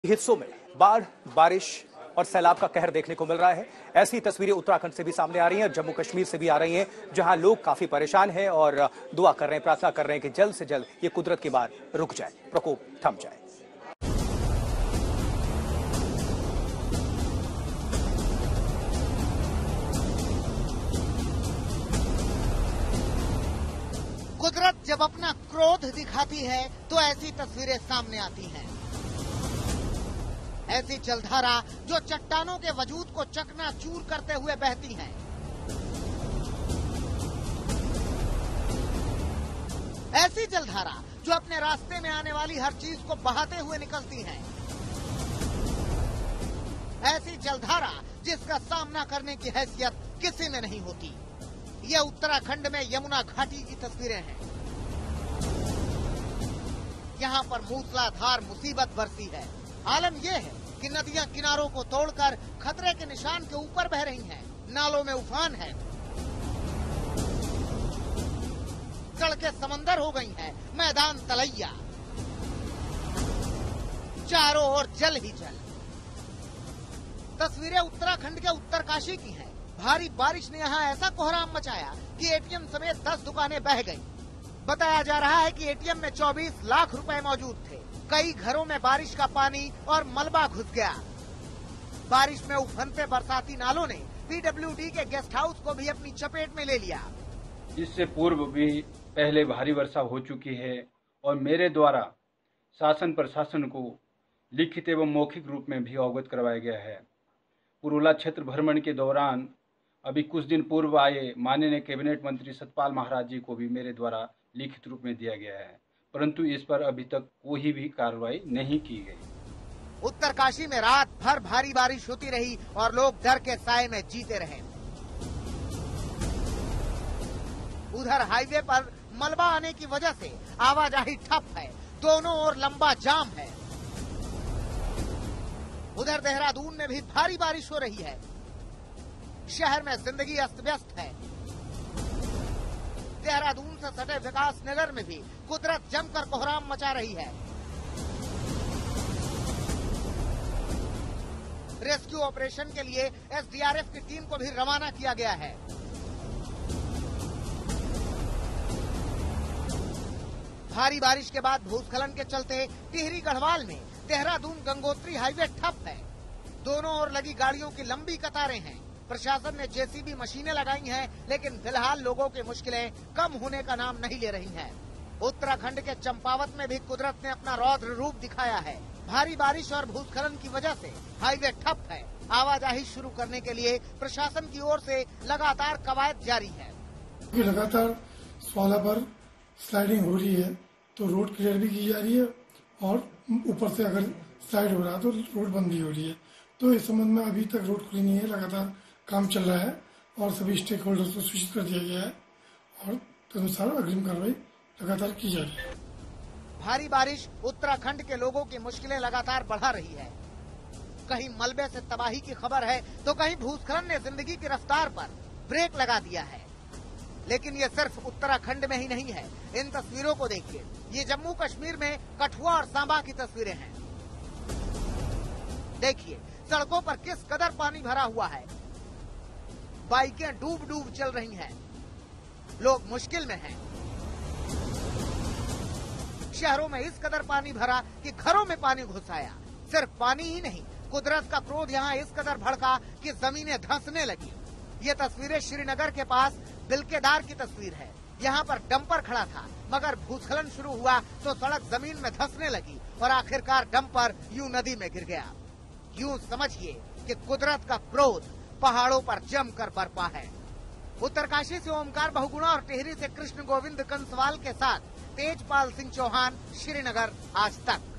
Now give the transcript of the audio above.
हिस्सों में बाढ़, बारिश और सैलाब का कहर देखने को मिल रहा है। ऐसी तस्वीरें उत्तराखंड से भी सामने आ रही हैं, जम्मू कश्मीर से भी आ रही हैं, जहां लोग काफी परेशान हैं और दुआ कर रहे हैं, प्रार्थना कर रहे हैं कि जल्द से जल्द ये कुदरत की मार रुक जाए, प्रकोप थम जाए। कुदरत जब अपना क्रोध दिखाती है तो ऐसी तस्वीरें सामने आती हैं। ऐसी जलधारा जो चट्टानों के वजूद को चकनाचूर करते हुए बहती हैं। ऐसी जलधारा जो अपने रास्ते में आने वाली हर चीज को बहाते हुए निकलती हैं। ऐसी जलधारा जिसका सामना करने की हैसियत किसी में नहीं होती। ये उत्तराखंड में यमुना घाटी की तस्वीरें हैं। यहाँ पर मूसलाधार मुसीबत बरसी है। आलम यह है कि नदियां किनारों को तोड़कर खतरे के निशान के ऊपर बह रही हैं। नालों में उफान है, सड़कें समंदर हो गई हैं, मैदान तलैया, चारों ओर जल ही जल। तस्वीरें उत्तराखंड के उत्तरकाशी की हैं। भारी बारिश ने यहाँ ऐसा कोहराम मचाया कि एटीएम समेत 10 दुकानें बह गईं। बताया जा रहा है कि एटीएम में 24 लाख रुपए मौजूद थे। कई घरों में बारिश का पानी और मलबा घुस गया। बारिश में उफनते बरसाती नालों ने पीडब्ल्यूडी के गेस्ट हाउस को भी अपनी चपेट में ले लिया। इससे पूर्व भी पहले भारी वर्षा हो चुकी है और मेरे द्वारा शासन प्रशासन को लिखित एवं मौखिक रूप में भी अवगत करवाया गया है। पुरुला क्षेत्र भ्रमण के दौरान अभी कुछ दिन पूर्व आए माननीय कैबिनेट मंत्री सतपाल महाराज जी को भी मेरे द्वारा लिखित रूप में दिया गया है, परंतु इस पर अभी तक कोई भी कार्रवाई नहीं की गई। उत्तरकाशी में रात भर भारी बारिश होती रही और लोग डर के साए में जीते रहे। उधर हाईवे पर मलबा आने की वजह से आवाजाही ठप है। दोनों ओर लंबा जाम है। उधर देहरादून में भी भारी बारिश हो रही है। शहर में जिंदगी अस्त व्यस्त है। देहरादून से सटे विकास नगर में भी कुदरत जमकर कोहराम मचा रही है। रेस्क्यू ऑपरेशन के लिए एसडीआरएफ की टीम को भी रवाना किया गया है। भारी बारिश के बाद भूस्खलन के चलते टिहरी गढ़वाल में देहरादून गंगोत्री हाईवे ठप है। दोनों ओर लगी गाड़ियों की लंबी कतारें हैं। प्रशासन ने जेसीबी मशीनें लगाई हैं, लेकिन फिलहाल लोगों की मुश्किलें कम होने का नाम नहीं ले रही हैं। उत्तराखंड के चंपावत में भी कुदरत ने अपना रौद्र रूप दिखाया है। भारी बारिश और भूस्खलन की वजह से हाईवे ठप है। आवाजाही शुरू करने के लिए प्रशासन की ओर से लगातार कवायद जारी है। लगातार स्वाला पर स्लाइडिंग हो रही है तो रोड क्लियर भी की जा रही है और ऊपर से अगर स्लाइड हो रहा है तो रोड बंद भी हो रही है। तो इस संबंध में अभी तक रोड खुली नहीं है। लगातार काम चल रहा है और सभी स्टेक होल्डर्स को सूचित कर दिया गया है और तदनुसार अग्रिम कार्रवाई लगातार की जा रही है। भारी बारिश उत्तराखंड के लोगों की मुश्किलें लगातार बढ़ा रही है। कहीं मलबे से तबाही की खबर है तो कहीं भूस्खलन ने जिंदगी की रफ्तार पर ब्रेक लगा दिया है। लेकिन ये सिर्फ उत्तराखंड में ही नहीं है। इन तस्वीरों को देखिए। ये जम्मू कश्मीर में कठुआ और सांबा की तस्वीरें हैं। देखिए सड़कों पर किस कदर पानी भरा हुआ है। बाइकें डूब डूब चल रही हैं। लोग मुश्किल में हैं। शहरों में इस कदर पानी भरा कि घरों में पानी घुस आया। सिर्फ पानी ही नहीं, कुदरत का क्रोध यहाँ इस कदर भड़का कि जमीनें धंसने लगी। ये तस्वीरें श्रीनगर के पास बिलकेदार की तस्वीर है। यहाँ पर डंपर खड़ा था, मगर भूस्खलन शुरू हुआ तो सड़क जमीन में धंसने लगी और आखिरकार डंपर यूं नदी में गिर गया। यूं समझिए कि कुदरत का क्रोध पहाड़ों पर जमकर बरपा है। उत्तरकाशी से ओमकार बहुगुणा और टिहरी से कृष्ण गोविंद कंसवाल के साथ तेजपाल सिंह चौहान, श्रीनगर, आज तक।